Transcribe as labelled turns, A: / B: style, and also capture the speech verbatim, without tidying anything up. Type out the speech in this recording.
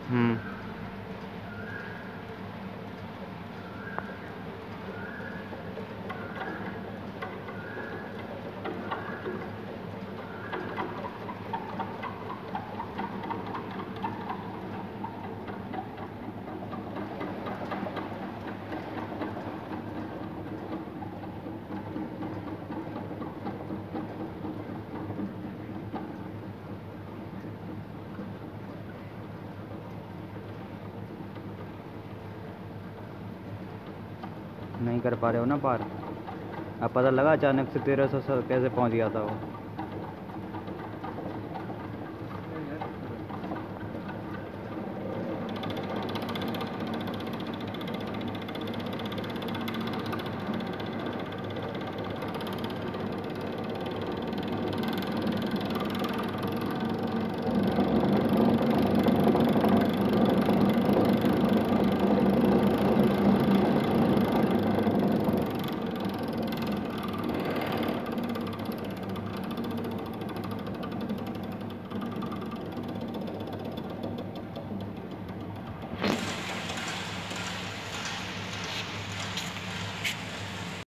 A: हम्म। नहीं कर पा रहे हो ना पार। अब पता लगा अचानक से तेरह सौ कैसे पहुंच गया था वो।
B: नहीं यार, पता नहीं।